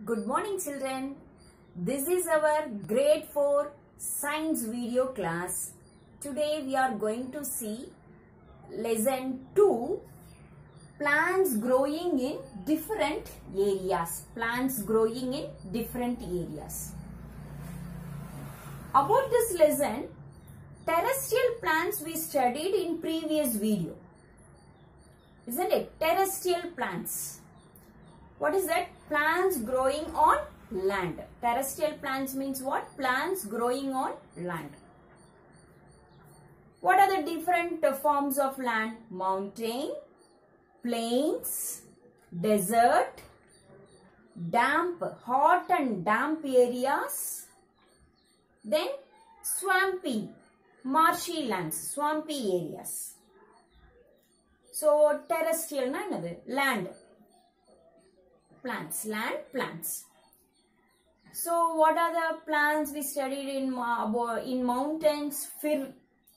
Good morning children. This is our grade 4 science video class. Today we are going to see lesson 2, plants growing in different areas. Plants growing in different areas. About this lesson, terrestrial plants we studied in previous video. Isn't it? Terrestrial plants. What is that? Plants growing on land. Terrestrial plants means what? Plants growing on land. What are the different forms of land? Mountain, plains, desert, damp, hot and damp areas. Then swampy, marshy lands, swampy areas. So terrestrial na enadhu? Land. Plants, land, plants. So what are the plants we studied in mountains? Fir,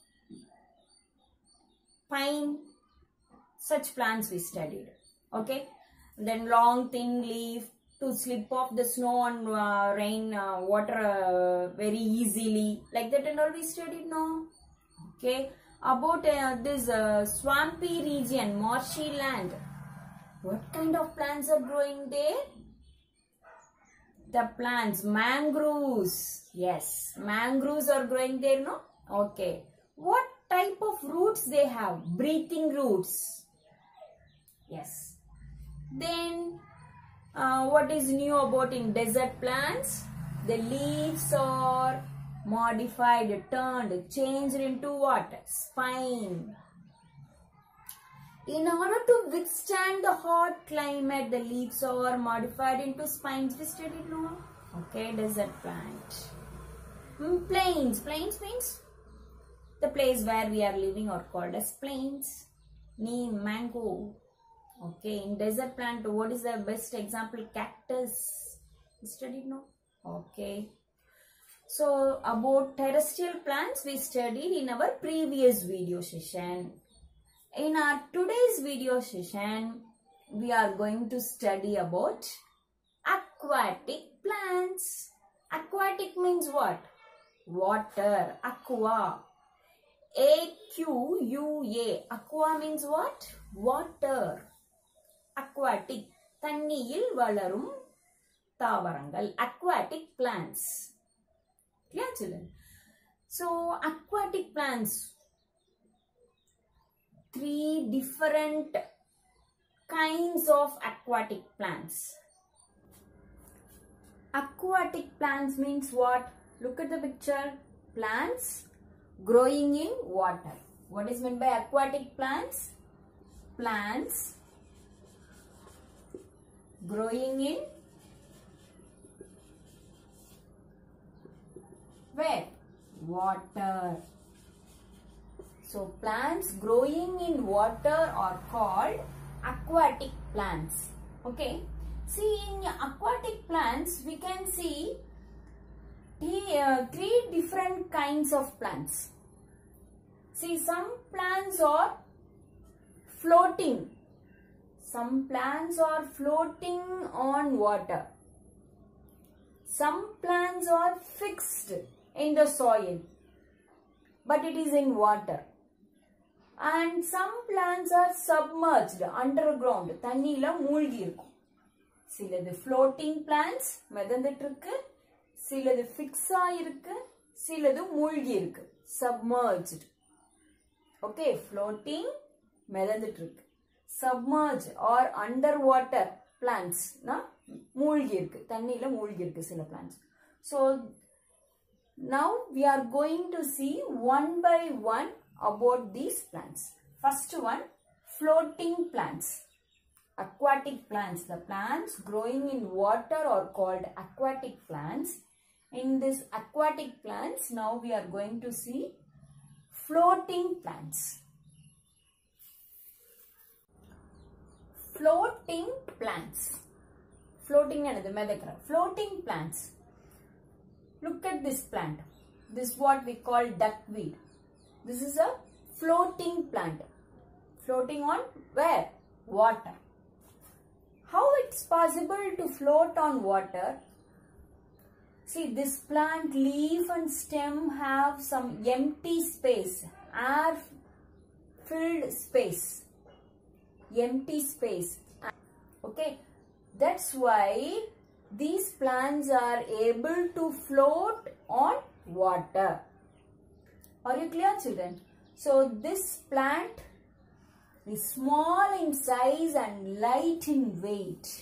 pine, such plants we studied. Okay. Then long thin leaf to slip off the snow and rain water very easily. Like that and all we studied now. Okay. About this swampy region, marshy land. What kind of plants are growing there? The plants, mangroves. Yes, mangroves are growing there, no? Okay. What type of roots they have? Breathing roots. Yes. Then, what is new about in desert plants? The leaves are modified, turned, changed into what? Spine. In order to withstand the hot climate, the leaves are modified into spines. We studied now. Okay, desert plant. Plains. Plains means the place where we are living are called as plains. Neem, mango. Okay, in desert plant, what is the best example? Cactus. We studied now. Okay. So, about terrestrial plants, we studied in our previous video session. In our today's video session, we are going to study about aquatic plants. Aquatic means what? Water. Aqua. A-Q-U-A. Aqua means what? Water. Aquatic. Thanniyil valarum தாவரங்கள். Aquatic plants. Clear, children? So, aquatic plants. 3 different kinds of aquatic plants. Aquatic plants means what? Look at the picture. Plants growing in water. What is meant by aquatic plants? Plants growing in where? Water. So, plants growing in water are called aquatic plants. Okay. See, in aquatic plants, we can see 3 different kinds of plants. See, some plants are floating. Some plants are floating on water. Some plants are fixed in the soil, but it is in water. And some plants are submerged underground. தண்ணியில மூழ்கி இருக்கும். சிலது floating plants மிதந்துட்டு இருக்கு. சிலது fix ஆயிருக்கு. சிலது மூழ்கி இருக்கு. Submerged. Okay, floating மிதந்துட்டு இருக்கு. Submerged or underwater plants na மூழ்கி இருக்கு. தண்ணியில மூழ்கி இருக்கு சில plants. So now we are going to see one by one about these plants. First one, floating plants. Aquatic plants. The plants growing in water are called aquatic plants. In this aquatic plants, now we are going to see floating plants. Floating plants. Floating another medakra. Floating plants. Look at this plant. This is what we call duckweed. This is a floating plant. Floating on where? Water. How it it's possible to float on water, see this plant leaf and stem have some empty space, air filled space, empty space. Okay, that's why these plants are able to float on water. Are you clear, children? So this plant is small in size and light in weight.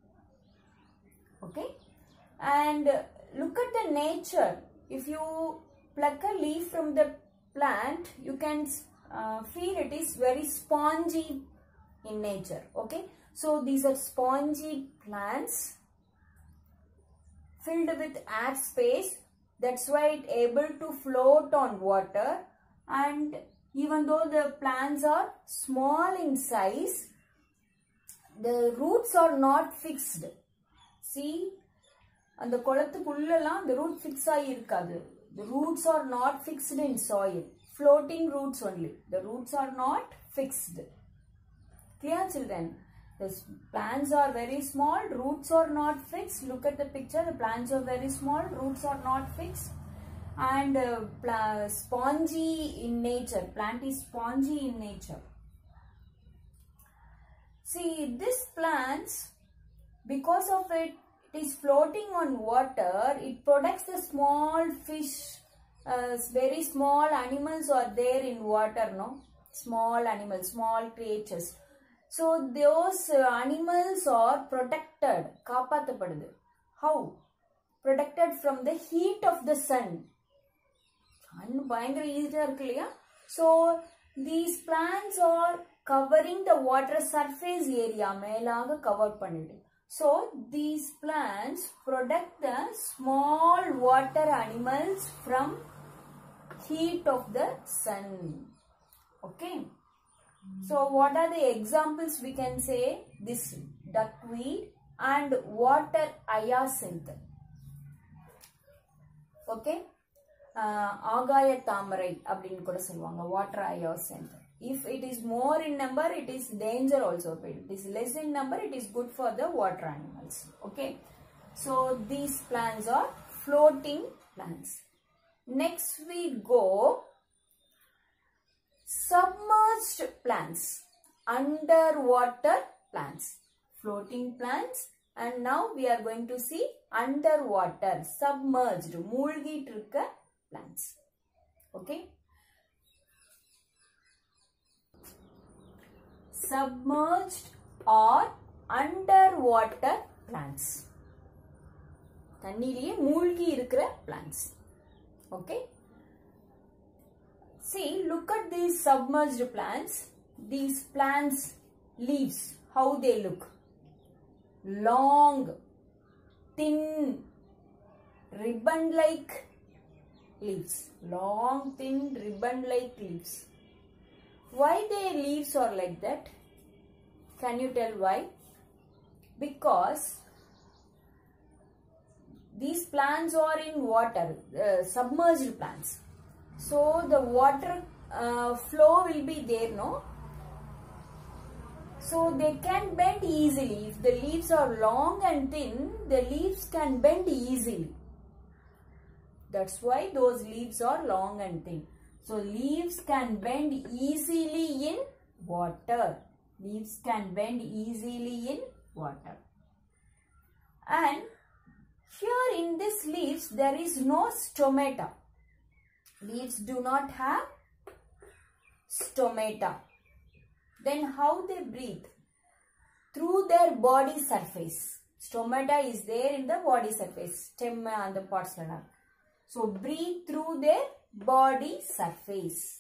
Okay, and look at the nature. If you pluck a leaf from the plant, you can feel it is very spongy in nature. Okay, so these are spongy plants filled with air space. That's why it able to float on water. And even though the plants are small in size, the roots are not fixed. See, and the the root fix the roots are not fixed in soil. Floating roots only. The roots are not fixed. Clear, children? The plants are very small, roots are not fixed. Look at the picture, the plants are very small, roots are not fixed. And spongy in nature, plant is spongy in nature. See, this plants, because of it is floating on water, it protects the small fish, very small animals are there in water, no? Small animals, small creatures. So those animals are protected. How? Protected from the heat of the sun. So these plants are covering the water surface area. So these plants protect the small water animals from heat of the sun. Okay. So what are the examples we can say? This duckweed and water hyacinth. Okay. Agaya tamarai abdin kuda solvanga, water hyacinth. If it is more in number, it is danger also. If it is less in number, it is good for the water animals. Okay. So these plants are floating plants. Next we go submerged plants, underwater plants, floating plants, and now we are going to see underwater, submerged, moolgit irukka plants. Okay. Submerged or underwater plants. Tanniliye moolgi irukra plants. Okay. See, look at these submerged plants. These plants' leaves, how they look. Long, thin, ribbon-like leaves. Long, thin, ribbon-like leaves. Why their leaves are like that? Can you tell why? Because these plants are in water, submerged plants. So the water flow will be there, no? So they can bend easily. If the leaves are long and thin, the leaves can bend easily. That's why those leaves are long and thin. So leaves can bend easily in water. Leaves can bend easily in water. And here in this leaves, there is no stomata. Leaves do not have stomata. Then how they breathe? Through their body surface. Stomata is there in the body surface. Stem and the parts. So breathe through their body surface.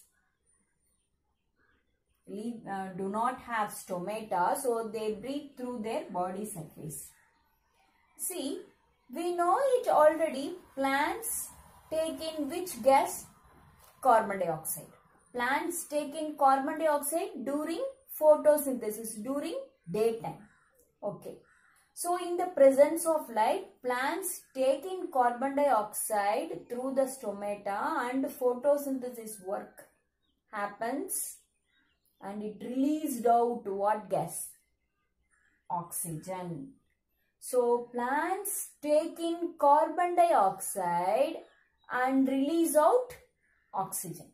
Leaves do not have stomata, so they breathe through their body surface. See, we know it already. Plants take in which gas? Carbon dioxide. Plants take in carbon dioxide during photosynthesis, during daytime. Okay. So in the presence of light, plants take in carbon dioxide through the stomata and photosynthesis work happens and it released out what gas? oxygen. So plants take in carbon dioxide and release out oxygen.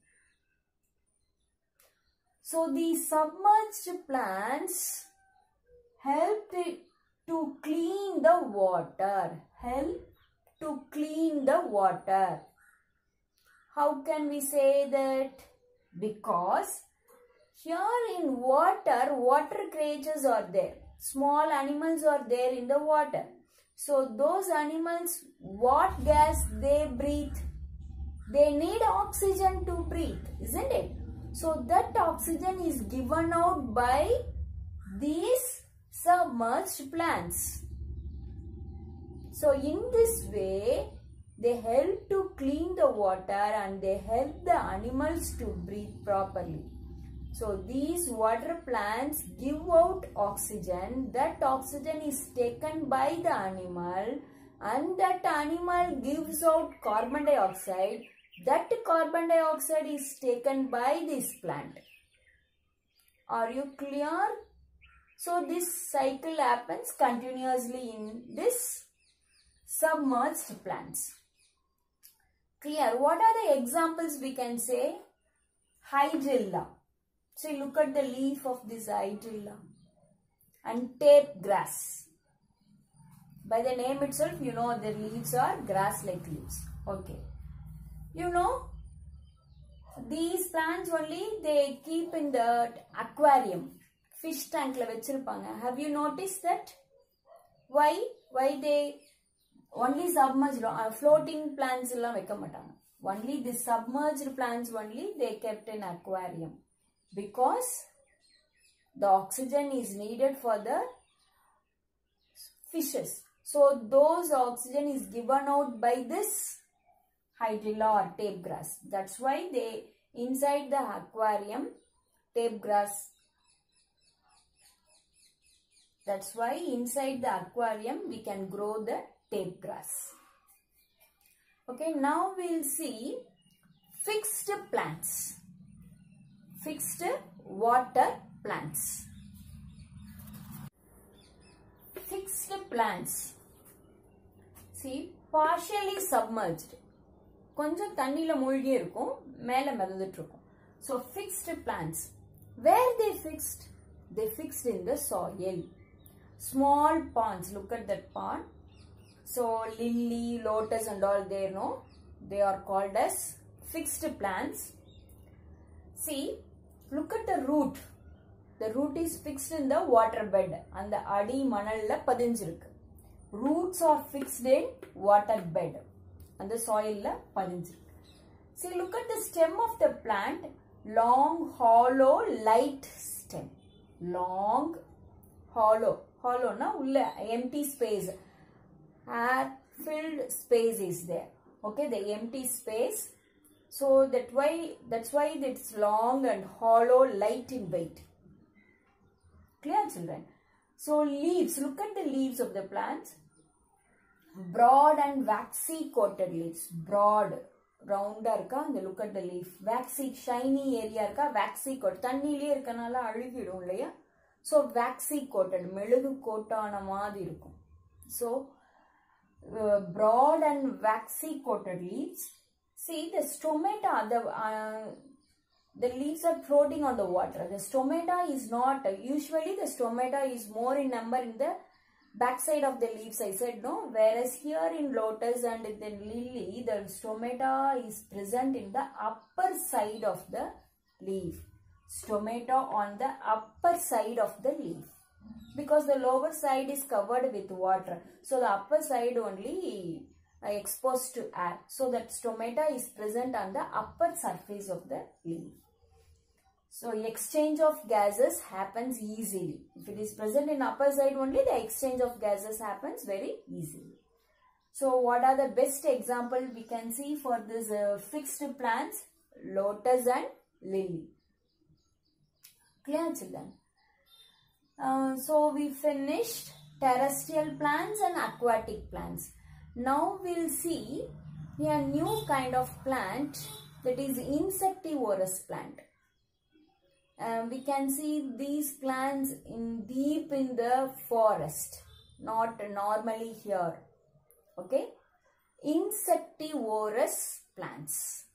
So these submerged plants help to clean the water. How can we say that? Because here in water creatures are there. Small animals are there in the water. So those animals, what gas they breathe? They need oxygen to breathe, isn't it? So that oxygen is given out by these submerged plants. So in this way, they help to clean the water and they help the animals to breathe properly. So these water plants give out oxygen. That oxygen is taken by the animal and that animal gives out carbon dioxide. That carbon dioxide is taken by this plant. Are you clear? So this cycle happens continuously in this submerged plants. Clear? What are the examples we can say? Hydrilla. So look at the leaf of this hydrilla. And tape grass. By the name itself, you know the leaves are grass-like leaves. Okay. You know, these plants only they keep in the aquarium. Fish tank la vechirupanga. Have you noticed that? Why? Why they only submerged, floating plants illa vekka matanga. Only the submerged plants only they kept in aquarium. Because the oxygen is needed for the fishes. So those oxygen is given out by this hydrilla or tape grass. That's why they inside the aquarium tape grass. That's why inside the aquarium we can grow the tape grass. Okay, now we'll see fixed plants. Fixed water plants. Fixed plants. See, partially submerged. கொஞ்சம் தண்ணில மூழ்கி இருக்கும் மேல மிதந்துட்டு இருக்கும். So fixed plants. Where they fixed? They fixed in the soil. Small ponds. Look at that pond. So lily, lotus and all there, no? They are called as fixed plants. See, look at the root. The root is fixed in the water bed. And the adi manalla padinjirukku. Roots are fixed in water bed. And the soil la padinjirukku. See, look at the stem of the plant. Long, hollow, light stem. Long, hollow. Hollow na ulla empty space. Air filled space is there. Okay, the empty space. So that's why it's long and hollow, light in weight. Clear, children? So leaves, look at the leaves of the plants. Broad and waxy coated leaves. Broad, round irukka, and look at the leaf. Waxy, shiny area irukka, waxy coated. Thannile irukanaala alugidum illaya. So waxy coated, melugu coatana maadhiri irukum. So broad and waxy coated leaves. See, the stomata, the leaves are floating on the water. The stomata is not, usually the stomata is more in number in the backside of the leaves, I said, no? Whereas here in lotus and in the lily, the stomata is present in the upper side of the leaf. Stomata on the upper side of the leaf. Because the lower side is covered with water. So the upper side only exposed to air. So that stomata is present on the upper surface of the leaf. So exchange of gases happens easily. If it is present in upper side only, the exchange of gases happens very easily. So what are the best example we can see for this fixed plants? Lotus and lily. Clear, children? So we finished terrestrial plants and aquatic plants. Now we'll see a new kind of plant, that is insectivorous plant. we can see these plants deep in the forest, not normally here. Okay, insectivorous plants.